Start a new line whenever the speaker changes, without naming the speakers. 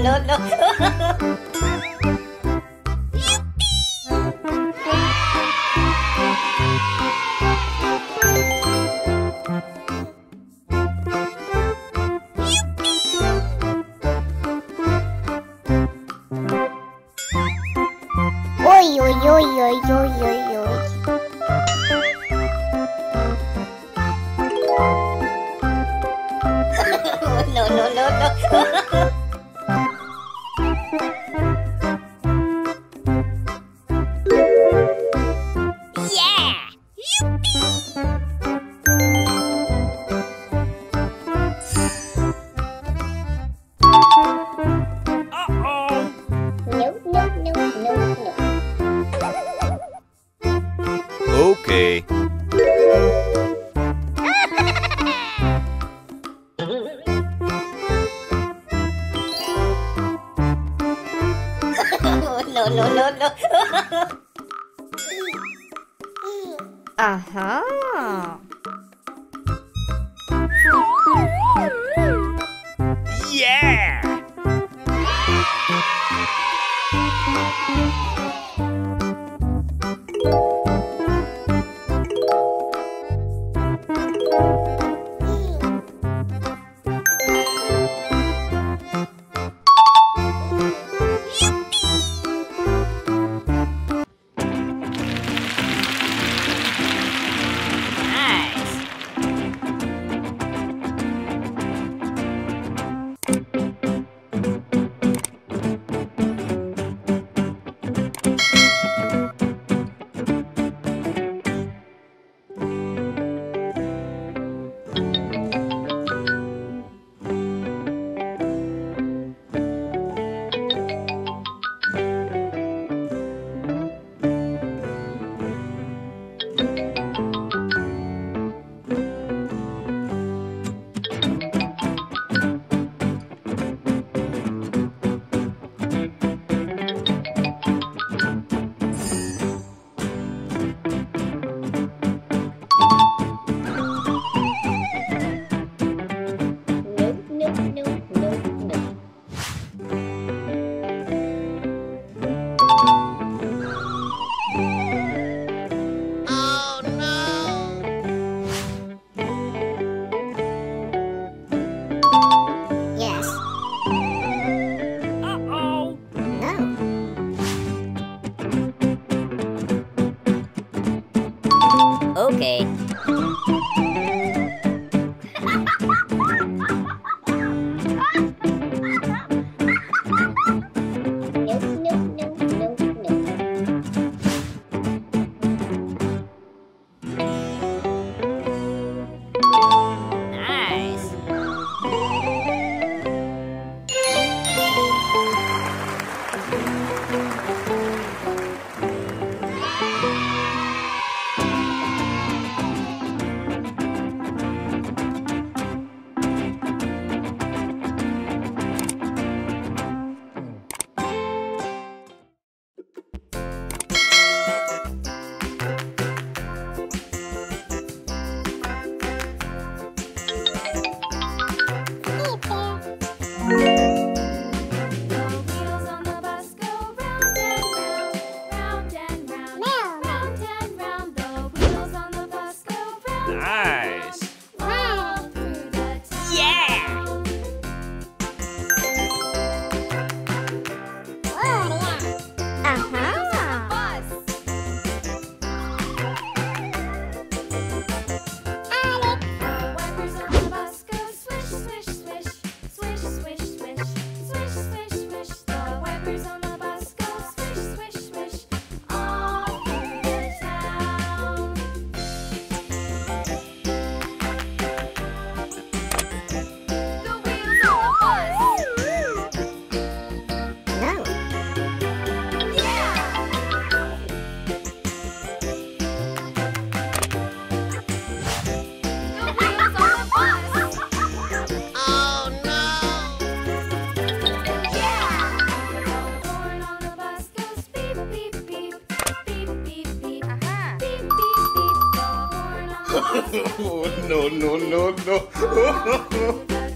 no, no.
Oi, oi, oi, oi, oi, oi, oi.
No, no, no, no.
Yeah!
Uh-oh.
No, no, no, no, no.
Okay.
No, no, no, no.
Aha!
Yeah!
No, no, no, no. Yes.
Uh-oh.
No.
Okay.
No, no, no, no, no.
Nice.
Wheels on the bus go round and round, round and round. The wheels on the bus go round,
Nice!
all through the town.
Yeah!
Aha!
Bus. The wipers on the bus go swish, swish, swish, swish, swish, swish, swish, swish, swish. The wipers on the bus go swish, swish, swish, all through the town. The wheels on the bus.
No.
Yeah! The wheels on the bus.
Oh no.
Yeah! The horn on the bus goes beep, beep, beep, beep, beep, beep.
Aha!
Beep, beep, beep. The horn on the bus goes
No, no, no, no.
through the